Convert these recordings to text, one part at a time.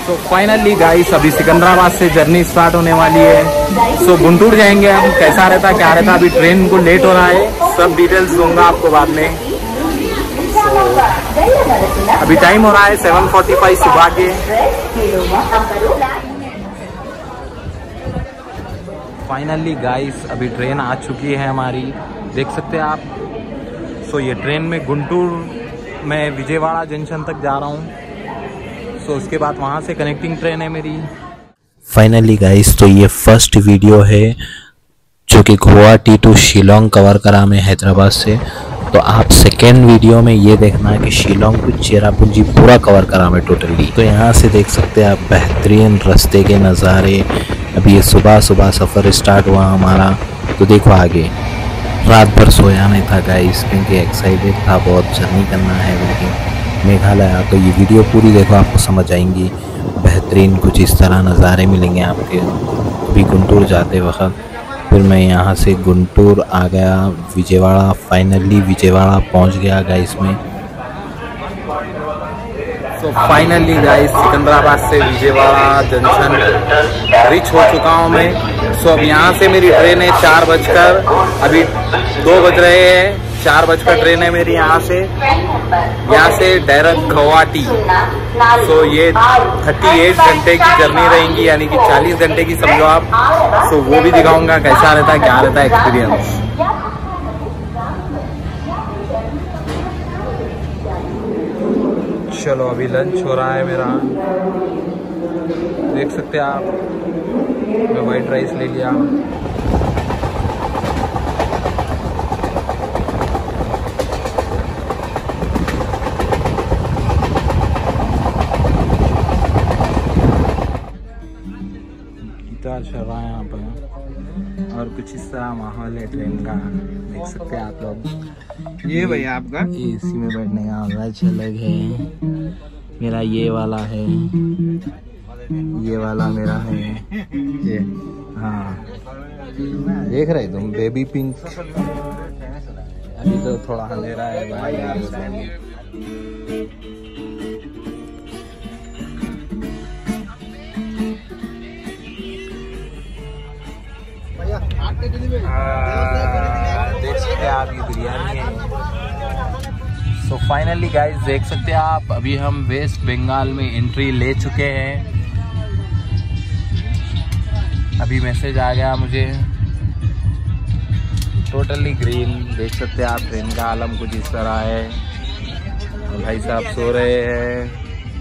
तो finally guys अभी सिकंदराबाद से जर्नी स्टार्ट होने वाली है। सो गुंटूर जाएंगे हम। कैसा रहता क्या रहता, अभी ट्रेन को लेट हो रहा है, सब डिटेल्स दूंगा आपको बाद में। अभी टाइम हो रहा है 7:45 सुबह के। फाइनली गाइस अभी ट्रेन आ चुकी है हमारी, देख सकते हैं आप। सो ये ट्रेन में गुंटूर में विजयवाड़ा जंक्शन तक जा रहा हूँ। सो उसके बाद वहाँ से कनेक्टिंग ट्रेन है मेरी। फाइनली गाइस तो ये फर्स्ट वीडियो है जो कि गुवाहाटी टू शिलोंग कवर करा मैं हैदराबाद से। तो आप सेकेंड वीडियो में ये देखना है कि शिलोंग टू चेरापूंजी पूरा कवर करा मैं टोटली। तो यहाँ से देख सकते हैं आप बेहतरीन रास्ते के नज़ारे। अभी ये सुबह सुबह सफ़र स्टार्ट हुआ हमारा। तो देखो आगे, रात भर सोया नहीं था गाइस क्योंकि एक्साइटेड था बहुत, जर्नी करना है बल्कि मेघालय। तो ये वीडियो पूरी देखो, आपको समझ आएंगी। बेहतरीन कुछ इस तरह नज़ारे मिलेंगे आपके अभी गुंटूर जाते वक्त। फिर मैं यहाँ से गुंटूर आ गया विजयवाड़ा। फाइनली विजयवाड़ा पहुँच गया गाइस में। तो फाइनली गाइस सिकंदराबाद से विजयवाड़ा जंक्शन रीच हो चुका हूँ मैं। सो अब यहाँ से मेरी ट्रेन है 4 बजकर, अभी 2 बज रहे हैं, 4 बजकर ट्रेन है मेरी यहाँ से डायरेक्ट गुवाहाटी। सो ये 38 घंटे की जर्नी रहेंगी, यानी कि 40 घंटे की समझो आप। सो वो भी दिखाऊंगा कैसा रहता है क्या रहता है एक्सपीरियंस। चलो अभी लंच हो रहा है मेरा, देख सकते हैं आप। मैं वाइट राइस ले लिया। गिटार चल रहा है यहाँ पर और कुछ इस तरह माहौल है ट्रेन का, देख सकते हैं आप लोग। ये भैया आपका एसी में बैठने का मजा अलग है। मेरा ये वाला है, ये वाला मेरा है ये। हाँ देख रहे तुम, बेबी पिंक। अभी तो थोड़ा अंधेरा है भाई। देख सकते हैं आप, ये बिरयानी है। सो फाइनली गाइस देख सकते हैं आप, अभी हम वेस्ट बंगाल में एंट्री ले चुके हैं। अभी मैसेज आ गया मुझे, टोटली ग्रीन। देख सकते हैं आप, ट्रेन का आलम कुछ इस तरह है। भाई साहब सो रहे हैं।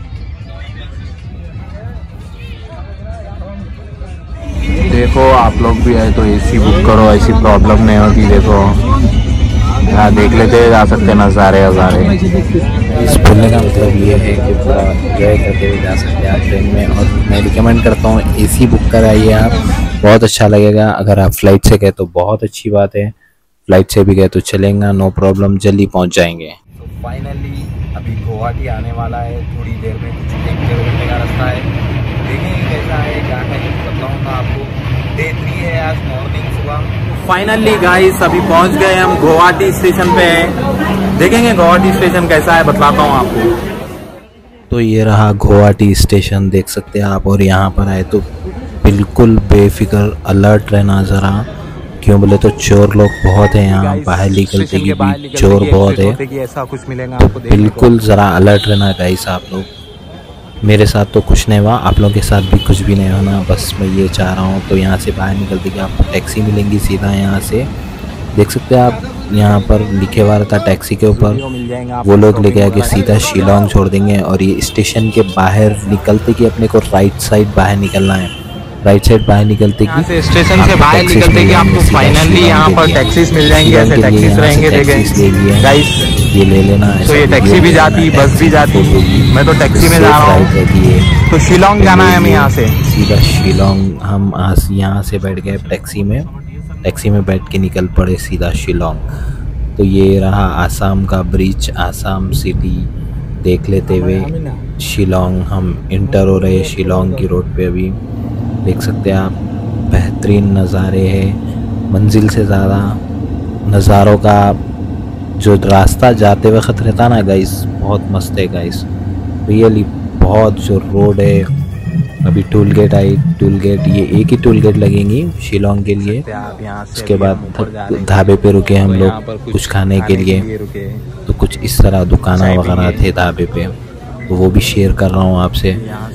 देखो आप लोग भी आए तो एसी बुक करो, ऐसी प्रॉब्लम नहीं होगी। देखो यहाँ देख लेते जा सकते नज़ारे वज़ारे। इस बोलने का मतलब ये है कि पूरा एंजॉय करते हुए जा सकते हैं आप ट्रेन में। और मैं रिकमेंड करता हूँ एसी बुक कराइए आप, बहुत अच्छा लगेगा। अगर आप फ्लाइट से गए तो बहुत अच्छी बात है, फ्लाइट से भी गए तो चलेगा, नो प्रॉब्लम, जल्दी पहुँच जाएंगे। तो फाइनली अभी गुवाहाटी आने वाला है, थोड़ी देर में, कुछ 1 किलोमीटर का रास्ता है। देखेंगे कैसा है क्या है, बताऊँगा आपको। Day 3 है आज, मॉर्निंग सुबह। फाइनली गाइस अभी पहुंच गए हम, गुवाहाटी स्टेशन पे हैं। देखेंगे गुवाहाटी स्टेशन कैसा है, बताता हूं आपको। तो ये रहा गुवाहाटी स्टेशन, देख सकते हैं आप। और यहाँ पर आए तो बिल्कुल बेफिक्र अलर्ट रहना ज़रा, क्यों बोले तो चोर लोग बहुत हैं यहाँ, बाहर निकलते की भी चोर बहुत है। ऐसा कुछ मिलेगा तो बिल्कुल ज़रा अलर्ट रहना गाइस आप लोग। मेरे साथ तो कुछ नहीं हुआ, आप लोगों के साथ भी कुछ भी नहीं होना, बस मैं ये चाह रहा हूँ। तो यहाँ से बाहर निकलते कि आपको टैक्सी मिलेंगी सीधा यहाँ से, देख सकते हैं आप। यहाँ पर लिखे हुआ रहता टैक्सी के ऊपर, वो लोग लेके आके सीधा शिलोंग छोड़ देंगे। और ये स्टेशन के बाहर निकलते कि अपने को राइट साइड बाहर निकलना है, राइट साइड बाहर निकलते कि स्टेशन से बाहर निकलते कि आपको फाइनली यहाँ पर टैक्सीज मिल जाएंगी। ऐसे टैक्सीज रहेंगे, देखें गाइस, ये ले लेना है। तो ये टैक्सी भी जाती, बस भी जाती। मैं तो टैक्सी में जा रहा हूँ। तो शिलोंग जाना है हमें यहाँ से सीधा शिलोंग। हम यहाँ से बैठ गए टैक्सी में बैठ के निकल पड़े सीधा शिलोंग। तो ये रहा आसाम का ब्रिज, आसाम सिटी देख लेते हुए शिलोंग हम इंटर हो रहे शिलोंग की रोड पे। अभी देख सकते हैं आप, बेहतरीन नज़ारे हैं। मंजिल से ज़्यादा नज़ारों का जो रास्ता जाते वक्त रहता ना गाइस, बहुत मस्त है गाइस। रियली बहुत जो रोड है अभी टूल गेट आई, टूल गेट ये एक ही टूल गेट लगेंगी शिलोंग के लिए। उसके बाद ढाबे पे रुके हम लोग कुछ खाने के लिए। तो कुछ इस तरह दुकाना वगैरह थे ढाबे पे, तो वो भी शेयर कर रहा हूँ आपसे।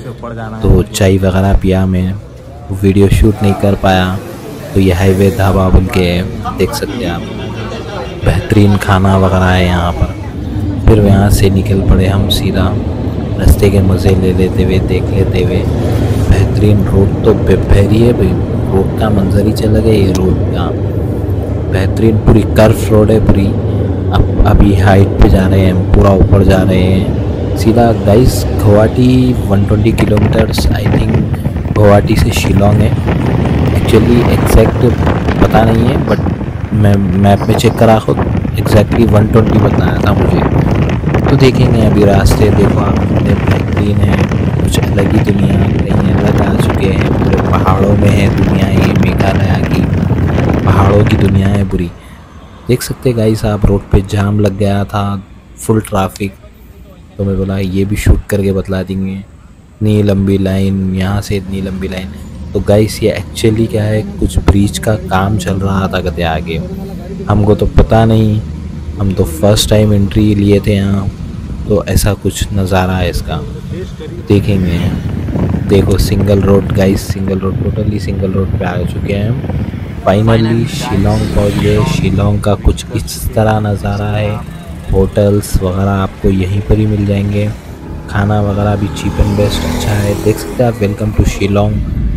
तो चाय वगैरह पिया मैं, वीडियो शूट नहीं कर पाया। तो ये हाईवे ढाबा बोल के देख सकते हैं आप, बेहतरीन खाना वगैरह है यहाँ पर। फिर यहाँ से निकल पड़े हम सीधा, रास्ते के मज़े ले लेते हुए, देख लेते हुए। बेहतरीन रोड तो बेहतरी है भाई, रोड का मंजर ही चला गया। ये रोड का बेहतरीन पूरी कर्व रोड है पूरी। अब अभी हाइट पे जा रहे हैं हम, पूरा ऊपर जा रहे हैं सीधा guys. Guwahati 120 kilometres I think Guwahati से शिलोंग है। एक्चुअली एग्जैक्ट पता नहीं है, बट मैं मैप में चेक करा खुद, एग्जैक्टली 120 बताया था मुझे। तो देखेंगे अभी रास्ते, देखो आप कितने बेहतरीन है, कुछ अलग ही दुनिया, कहीं अलग आ चुके हैं, पूरे पहाड़ों में है दुनिया। ये मेघालय की पहाड़ों की दुनिया है पूरी। देख सकते गाइस आप, रोड पे जाम लग गया था, फुल ट्रैफिक। तो मैं बोला ये भी शूट करके बतला देंगे। इतनी लंबी लाइन, यहाँ से इतनी लंबी लाइन। तो गाइस ये एक्चुअली क्या है, कुछ ब्रिज का काम चल रहा था कहते आगे, हमको तो पता नहीं, हम तो फर्स्ट टाइम एंट्री लिए थे यहाँ। तो ऐसा कुछ नज़ारा है इसका, देखेंगे। देखो single road guys, single road, totally single road पे आ चुके हैं हम। फाइनली शिलोंग पहुँच गए। शिलोंग का कुछ इस तरह नज़ारा है। होटल्स वगैरह आपको यहीं पर ही मिल जाएंगे, खाना वगैरह भी चीप एंड बेस्ट अच्छा है। देख सकते हैं आप, वेलकम टू शिलोंग।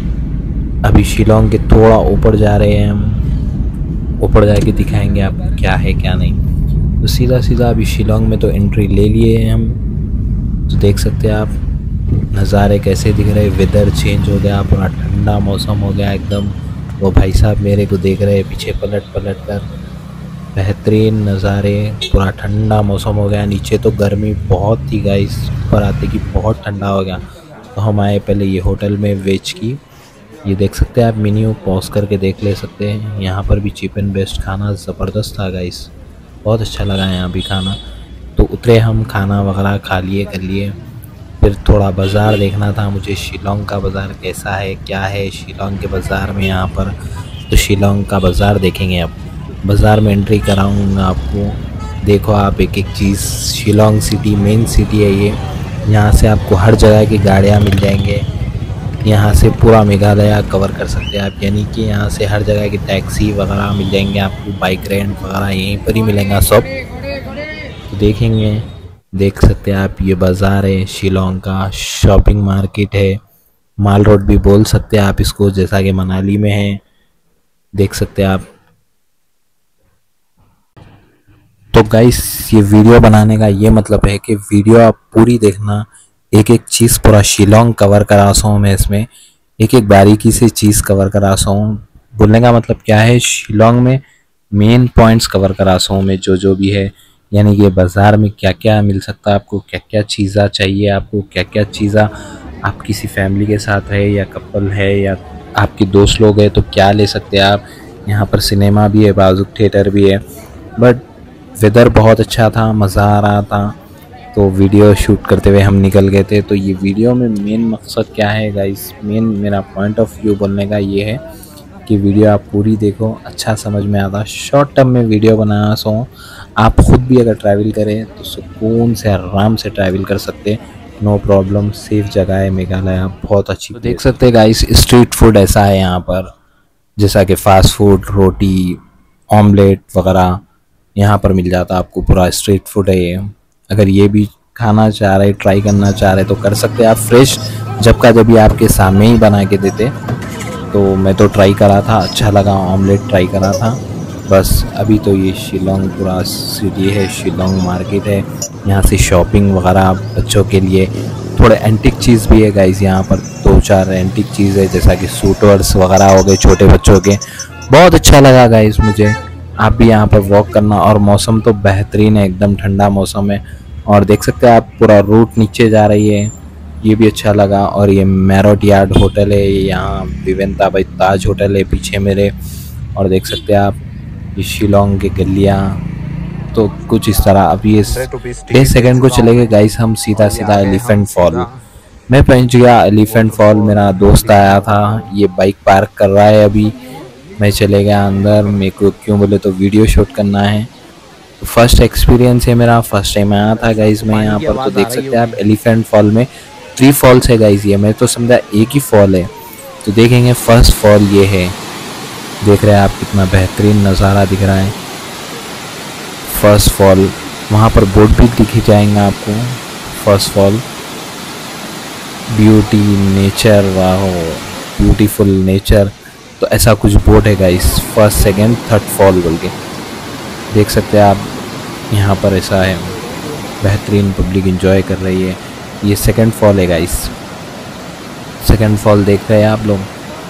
अभी शिलोंग के थोड़ा ऊपर जा रहे हैं हम, ऊपर जाके दिखाएंगे आपको क्या है क्या नहीं। तो सीधा सीधा अभी शिलोंग में तो एंट्री ले लिए हैं हम। तो देख सकते हैं आप नज़ारे कैसे दिख रहे हैं। वेदर चेंज हो गया, पूरा ठंडा मौसम हो गया एकदम। वो भाई साहब मेरे को देख रहे हैं पीछे पलट पलट कर। बेहतरीन नज़ारे, पूरा ठंडा मौसम हो गया। नीचे तो गर्मी बहुत थी गाइस, ऊपर आते कि बहुत ठंडा हो गया। तो हम आए पहले ये होटल में वेज की। ये देख सकते हैं आप, मेन्यू पॉज करके देख ले सकते हैं। यहाँ पर भी चीप एंड बेस्ट खाना ज़बरदस्त था गाइस, बहुत अच्छा लगा यहाँ भी खाना। तो उतरे हम, खाना वगैरह खा लिए कर लिए। फिर थोड़ा बाज़ार देखना था मुझे, शिलोंग का बाज़ार कैसा है क्या है शिलोंग के बाज़ार में यहाँ पर। तो शिलोंग का बाज़ार देखेंगे अब, बाज़ार में एंट्री कराऊँगा आपको। देखो आप एक एक चीज़, शिलोंग सिटी मेन सिटी है ये। यहाँ से आपको हर जगह की गाड़ियाँ मिल जाएंगे। यहाँ से पूरा मेघालय कवर कर सकते हैं आप, यानी कि यहाँ से हर जगह की टैक्सी वगैरह मिल जाएंगे आपको, बाइक रेंट वगैरह यहीं पर ही मिलेगा सब। तो देखेंगे, देख सकते हैं आप, ये बाज़ार है शिलोंग का, शॉपिंग मार्केट है, माल रोड भी बोल सकते हैं आप इसको, जैसा कि मनाली में है। देख सकते हैं आप। तो गाइस ये वीडियो बनाने का ये मतलब है कि वीडियो आप पूरी देखना, एक एक चीज़ पूरा शिलोंग कवर करा हूँ मैं इसमें, एक एक बारीकी से चीज़ कवर करा हूँ। बोलने का मतलब क्या है, शिलोंग में मेन पॉइंट्स कवर करा हूँ मैं, जो भी है। यानी कि बाज़ार में क्या क्या मिल सकता है आपको, क्या क्या चीज़ें चाहिए आपको, क्या क्या चीज़ें आप किसी फैमिली के साथ है या कपल है या आपके दोस्त लोग हैं तो क्या ले सकते हैं आप। यहाँ पर सिनेमा भी है, बाजू थिएटर भी है। बट वेदर बहुत अच्छा था, मज़ा आ रहा था। तो वीडियो शूट करते हुए हम निकल गए थे। तो ये वीडियो में मेन मकसद क्या है गाइस, मेन मेरा पॉइंट ऑफ व्यू बोलने का ये है कि वीडियो आप पूरी देखो, अच्छा समझ में आता। शॉर्ट टर्म में वीडियो बनाया सो आप खुद भी अगर ट्रैवल करें तो सुकून से आराम से ट्रैवल कर सकते, नो प्रॉब्लम। सेफ जगह है मेघालय, बहुत अच्छी। तो देख सकते हैं गाइस, स्ट्रीट फूड ऐसा है यहाँ पर, जैसा कि फास्ट फूड, रोटी, ऑमलेट वगैरह यहाँ पर मिल जाता है आपको। पूरा स्ट्रीट फूड है ये। अगर ये भी खाना चाह रहे, ट्राई करना चाह रहे तो कर सकते हैं आप। फ्रेश जब का जब भी आपके सामने ही बना के देते। तो मैं तो ट्राई करा था, अच्छा लगा, ऑमलेट ट्राई करा था बस। अभी तो ये शिलोंग पूरा सिटी है, शिलोंग मार्केट है। यहाँ से शॉपिंग वगैरह बच्चों के लिए, थोड़े एंटिक चीज़ भी है गाइस यहाँ पर। 2-4 एंटिक चीज़ है, जैसा कि सूटवर्स वगैरह हो गए छोटे बच्चों के। बहुत अच्छा लगा गाइस मुझे। आप भी यहाँ पर वॉक करना, और मौसम तो बेहतरीन है, एकदम ठंडा मौसम है। और देख सकते हैं आप, पूरा रूट नीचे जा रही है, ये भी अच्छा लगा। और ये मैरोट यार्ड होटल है, यहाँ विवेंता भाई ताज होटल है पीछे मेरे। और देख सकते हैं आप ये शिलोंग के गलियाँ, तो कुछ इस तरह। अब ये 6 सेकंड को चले गए गाइस, हम सीधा सीधा एलिफेंट फॉल। मैं पहुंच गया एलिफेंट फॉल। मेरा दोस्त आया था, ये बाइक पार्क कर रहा है अभी। मैं चले गया अंदर, मेरे को क्यों बोले तो वीडियो शूट करना है। तो फर्स्ट एक्सपीरियंस है मेरा, फर्स्ट टाइम आया था गाइज मैं यहाँ पर। तो देख सकते हैं आप एलिफेंट फॉल में 3 फॉल्स है गाइज। ये मैं तो समझा एक ही फॉल है। तो देखेंगे फर्स्ट फॉल ये है। देख रहे हैं आप कितना बेहतरीन नज़ारा दिख रहा है फर्स्ट फॉल। वहाँ पर बोर्ड भी दिख जाएंगे आपको। फर्स्ट फॉल ब्यूटी नेचर, वाह ब्यूटीफुल नेचर, तो ऐसा कुछ बोर्ड है guys. First second third fall बोल के देख सकते हैं आप। यहाँ पर ऐसा है, बेहतरीन पब्लिक एंजॉय कर रही है। ये सेकंड फॉल है गाइस। सेकंड फॉल देख रहे हैं आप लोग।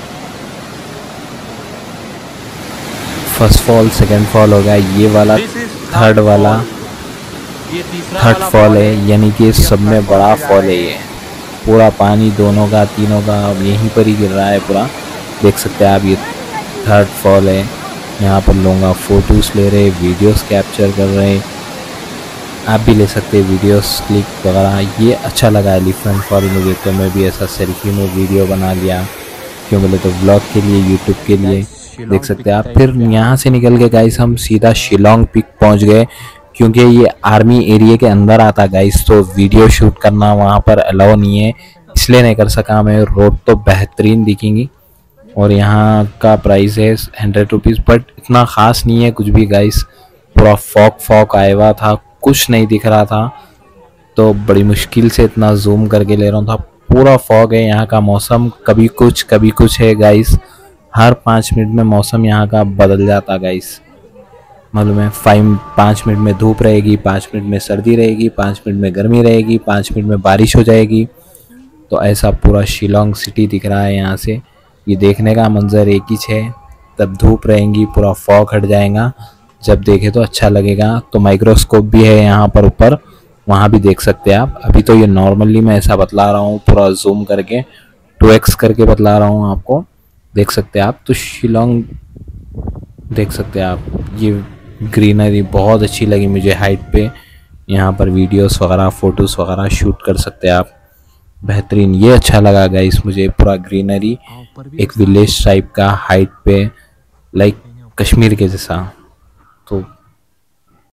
फर्स्ट फॉल सेकंड फॉल हो गया, ये वाला थर्ड वाला थर्ड फॉल है, यानी कि सब में बड़ा फॉल है। ये पूरा पानी दोनों का तीनों का अब यहीं पर ही गिर रहा है पूरा। देख सकते हैं आप, ये थर्ड फॉल है। यहाँ पर लोग फ़ोटोज़ ले रहे, वीडियोस कैप्चर कर रहे। आप भी ले सकते हैं वीडियोस क्लिक वगैरह। ये अच्छा लगा एलिफेंट फॉल मुझे, तो मैं भी ऐसा सेल्फी में वीडियो बना लिया। क्यों बोले तो व्लॉग के लिए, यूट्यूब के लिए। देख सकते हैं आप। फिर यहाँ से निकल के गाइस हम सीधा शिलोंग पीक पहुँच गए, क्योंकि ये आर्मी एरिया के अंदर आता गाइस। तो वीडियो शूट करना वहाँ पर अलाउ नहीं है, इसलिए नहीं कर सका मैं। रोड तो बेहतरीन दिखेंगी और यहाँ का प्राइस है 100 रुपीज़, बट इतना ख़ास नहीं है कुछ भी गाइस। पूरा फॉग आया हुआ था, कुछ नहीं दिख रहा था, तो बड़ी मुश्किल से इतना जूम करके ले रहा था। पूरा फॉग है। यहाँ का मौसम कभी कुछ है गाइस। हर 5 मिनट में मौसम यहाँ का बदल जाता गाइस। मालूम है, 5 मिनट में धूप रहेगी, 5 मिनट में सर्दी रहेगी, 5 मिनट में गर्मी रहेगी, 5 मिनट में बारिश हो जाएगी। तो ऐसा पूरा शिलोंग सिटी दिख रहा है यहाँ से। ये देखने का मंजर एक ही है। तब धूप रहेंगी, पूरा फॉग हट जाएगा, जब देखे तो अच्छा लगेगा। तो माइक्रोस्कोप भी है यहाँ पर ऊपर, वहाँ भी देख सकते हैं आप। अभी तो ये नॉर्मली मैं ऐसा बतला रहा हूँ, पूरा जूम करके 2x करके बतला रहा हूँ आपको। देख सकते हैं आप। तो शिलोंग देख सकते हैं आप। ये ग्रीनरी बहुत अच्छी लगी मुझे हाइट पे। यहाँ पर वीडियोस वगैरह फ़ोटोज़ वगैरह शूट कर सकते हैं आप, बेहतरीन। ये अच्छा लगा गाइस मुझे, पूरा ग्रीनरी, एक विलेज टाइप का हाइट पे, लाइक कश्मीर के जैसा।